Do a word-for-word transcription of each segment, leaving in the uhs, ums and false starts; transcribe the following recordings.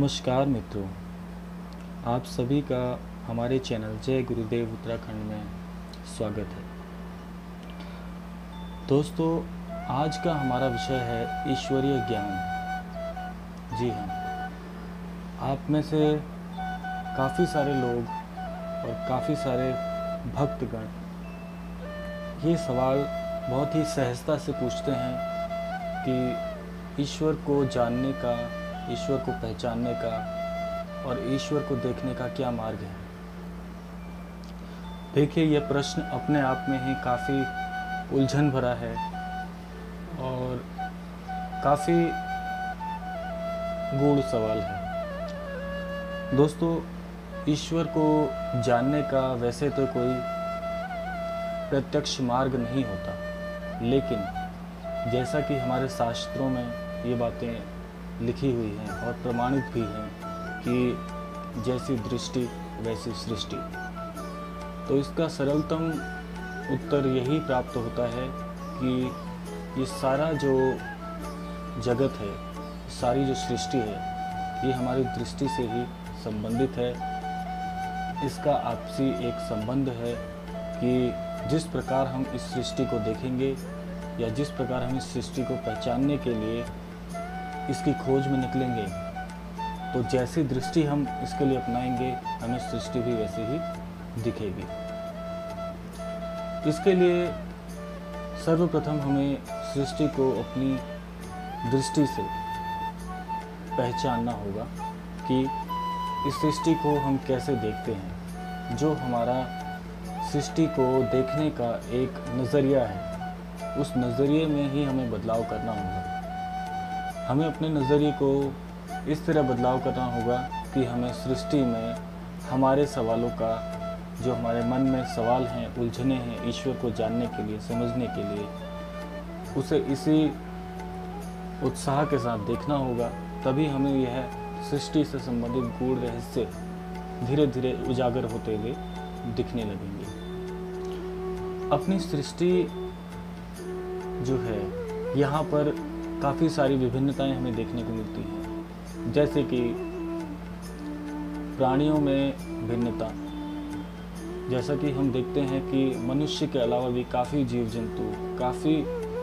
नमस्कार मित्रों, आप सभी का हमारे चैनल जय गुरुदेव उत्तराखंड में स्वागत है। दोस्तों, आज का हमारा विषय है ईश्वरीय ज्ञान। जी हाँ, आप में से काफ़ी सारे लोग और काफ़ी सारे भक्तगण ये सवाल बहुत ही सहजता से पूछते हैं कि ईश्वर को जानने का, ईश्वर को पहचानने का और ईश्वर को देखने का क्या मार्ग है। देखिए, यह प्रश्न अपने आप में ही काफ़ी उलझन भरा है और काफ़ी गूढ़ सवाल है। दोस्तों, ईश्वर को जानने का वैसे तो कोई प्रत्यक्ष मार्ग नहीं होता, लेकिन जैसा कि हमारे शास्त्रों में ये बातें लिखी हुई हैं और प्रमाणित भी हैं कि जैसी दृष्टि वैसी सृष्टि, तो इसका सरलतम उत्तर यही प्राप्त होता है कि ये सारा जो जगत है, सारी जो सृष्टि है, ये हमारी दृष्टि से ही संबंधित है। इसका आपसी एक संबंध है कि जिस प्रकार हम इस सृष्टि को देखेंगे या जिस प्रकार हम इस सृष्टि को पहचानने के लिए इसकी खोज में निकलेंगे, तो जैसी दृष्टि हम इसके लिए अपनाएंगे, हमें सृष्टि भी वैसे ही दिखेगी। इसके लिए सर्वप्रथम हमें सृष्टि को अपनी दृष्टि से पहचानना होगा कि इस सृष्टि को हम कैसे देखते हैं। जो हमारा सृष्टि को देखने का एक नज़रिया है, उस नज़रिए में ही हमें बदलाव करना होगा। हमें अपने नज़रिए को इस तरह बदलाव करना होगा कि हमें सृष्टि में हमारे सवालों का, जो हमारे मन में सवाल हैं, उलझने हैं, ईश्वर को जानने के लिए, समझने के लिए, उसे इसी उत्साह के साथ देखना होगा। तभी हमें यह सृष्टि से संबंधित गूढ़ रहस्य धीरे धीरे उजागर होते हुए दिखने लगेंगे। अपनी सृष्टि जो है, यहाँ पर काफ़ी सारी विभिन्नताएं हमें देखने को मिलती हैं, जैसे कि प्राणियों में भिन्नता। जैसा कि हम देखते हैं कि मनुष्य के अलावा भी काफ़ी जीव जंतु, काफ़ी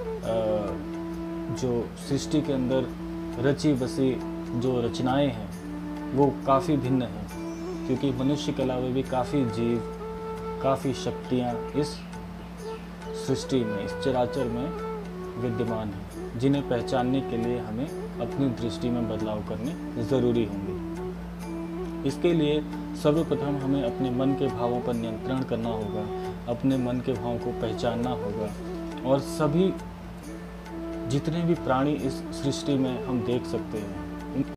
जो सृष्टि के अंदर रची बसी जो रचनाएं हैं, वो काफ़ी भिन्न हैं, क्योंकि मनुष्य के अलावा भी काफ़ी जीव, काफ़ी शक्तियाँ इस सृष्टि में, इस चराचर में विद्यमान हैं, जिन्हें पहचानने के लिए हमें अपनी दृष्टि में बदलाव करने ज़रूरी होंगे। इसके लिए सर्वप्रथम हमें अपने मन के भावों पर नियंत्रण करना होगा, अपने मन के भावों को पहचानना होगा, और सभी जितने भी प्राणी इस सृष्टि में हम देख सकते हैं,